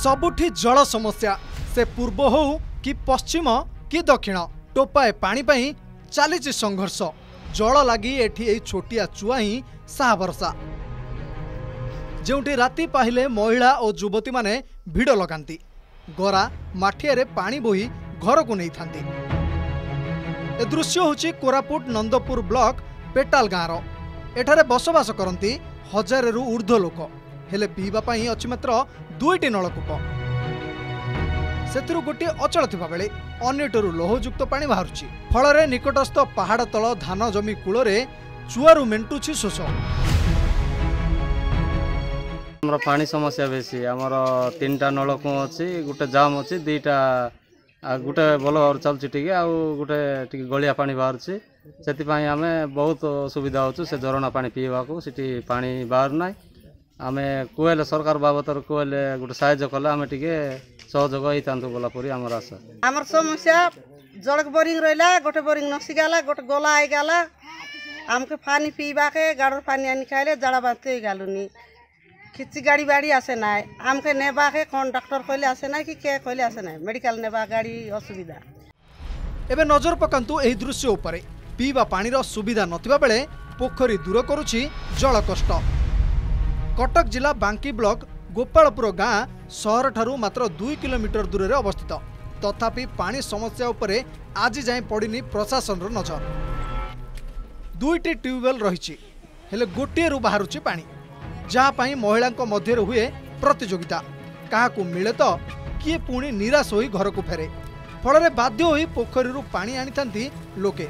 सबुठी जल समस्या से पूर्व हो कि पश्चिम कि दक्षिण टोपाए पानी पई चली संघर्ष। जल लगी एठी छोटिया चुआ ही साहा भरसा जोटी राति पाहिले महिला और युवती माने भिड़ लगाती गरा माठिया रे पानी बोही घर को नहीं थांती। ए दृश्य होची कोरापुट नंदपुर ब्लॉक पेटाल गाँव। एठारे बसवास करती हजार रु ऊर्ध्व लोक हेले पीवा पाई अछि मात्र 2टी नलकूप। सेथिरु गोटे अचल थिबा बेले अन्यटरु लोहयुक्त पानी बाहरुछि। फଳରେ निकटस्थ पहाड़ तल धान जमी कूଳରେ चुआरु मेंटुछि शोष। हमर पानी समस्या बेसी हमर 3टा नलकूप अछि गोटे जाम अछि 2टा गोटे भल चलछि टिके आ गोटे टिके गलिया पानी बाहरुछि। सेति पई हमें बहुत सुविधा होछु से झरना पानी पीवाको सिटी पानी बाहर नाही। आमे कोएले सरकार बाबतर कोएले गोटे सहायता कले आमे टिके सहयोग होइतांतु बोला परी हमर आशा। हमर समस्या जड़क बोरिंग रहला गोटे बोरिंग नसी गाला गोटे गोला आई गाला हमके पानी पीबा के गाड़र पानी आनी खाइले जड़ा बाते गालुनी खिची गाड़ी बाड़ी आसे ना हमके नेबा के कंडक्टर कहले आसे ना कि के कहले आसे ना मेडिकल नेबा गाड़ी असुविधा। एबे नजर पकांतु एही दृश्य उपरे पीवा पानीर सुविधा नथिबा बेले पोखरी दूर करुछि जल कष्ट। कटक जिला बांकी ब्लॉक गोपालपुर गाँ सहर ठारू मात्र 2 किलोमीटर दूर रे अवस्थित। तथापि पानी समस्या उपरे आज जाए पड़िनी प्रशासन नजर। 2टी ट्यूबवेल रही हेले गोटे रु बाहरुछि पानी जहाँ पाई महिला मध्य हुए प्रतियोगिता काहाकू मिले तो किए पुणी निराश होई घर को फेरे। फल बाध्य होई पोखरी पानी आनी लोके।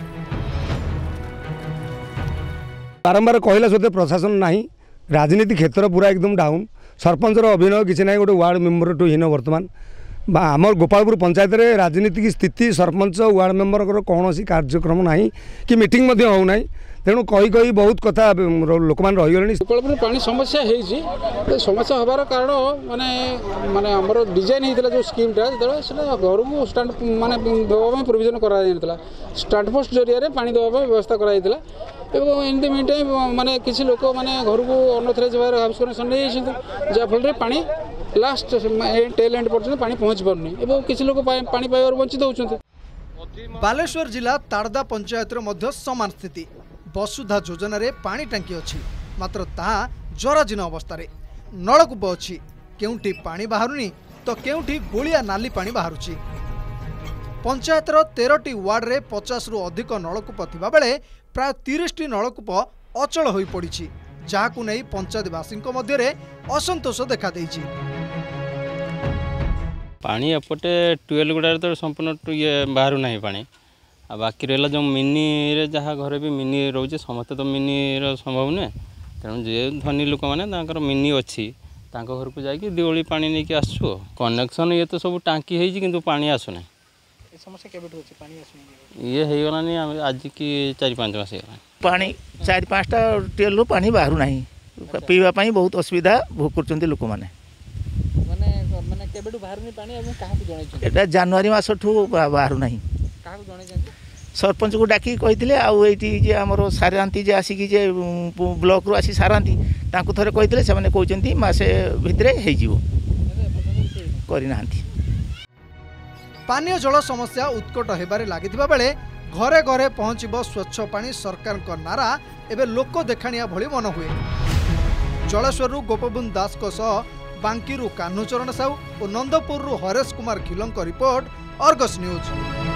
बारंबार कहला सत्वे प्रशासन नाही राजनीति क्षेत्र पूरा एकदम डाउन। सरपंचर अभिनय किसी ना गोटे वार्ड मेंबर टू हीन वर्तमान आमर गोपालपुर पंचायत रे राजनीतिक स्थिति सरपंच वार्ड मेंबर कौन कार्यक्रम नाही कि मीटिंग हो ना। तेणु कही कही बहुत कथा लोक मैंने रहीगले। गोपालपुर पानी समस्या है समस्या हबार कारण माने माने हमर डिजाइन होता जो स्कीमटा जो घर को स्टांड माने देवाई प्रोविजन करा स्टांड पोस्ट जरिया पानी देवाई व्यवस्था कराइला। एमती मीन टाइम माने किसी लोक माने घर को अनऑथराइज हाउस कनेक्शन नहीं जहाँफल पानी लास्ट टेल एंड पर्यटन पानी पहुँच पारनी किसी लोक पानी पाइबार वंचित होउछन्ति। बालेश्वर जिला तारदा पंचायत मध्य समान स्थिति। वसुधा योजना रे पानी टांकी अच्छी मात्र ताहा जराजीर्ण अवस्था रे। नलकूप अच्छी केउठी पानी बाहरुनी तो केउठी गोलिया नाली पानी बाहरुची। पंचायतर 13टी वार्ड रे 50 रु अधिक नलकूप थिबा बेले प्राय 30टी नलकूप अचल होई पड़िछि जाहाकू नै पंचायतवासी मध्य रे असंतोष देखा देइछि। पानी एपटे ट्यूबवेल गुड़ा तो संपूर्ण ये बाहर ना पानी आ बाकी रहा जो मिनी रे जहाँ घर भी मिनी रोचे समस्ते तो मिनी संभव नुहे। तेणु जे धनी लोक मैंने मिनी अच्छी घर को जाकि दिवाली पानी नहीं कि आसु कनेक्शन ये तो सब टांकी है कि पानी आसुना। ये हो गलानी आज की 4-5 मास पानी 4-5टा ट्यूबवेल पानी बाहर ना पीवाई बहुत असुविधा भोग कर लोक मैंने। जनवरी मास ठू बाहर ना सरपंच को डाकी कही आमर सारांती जे आसिकी जे ब्लॉक रू आसी सारांती थे कही से कहते मसे भितर करना। पानीय जल समस्या उत्कट हेबारे लागिथिबा बेले घरे घरे पहुँचब स्वच्छ पानी सरकार का नारा एबे लोक देखाणिया भली मन हुए। जलेश्वर गोपबंधु दास बांकी कान्हूचरण साहू और नंदपुर हरेश कुमार खिलंक रिपोर्ट अर्गस न्यूज।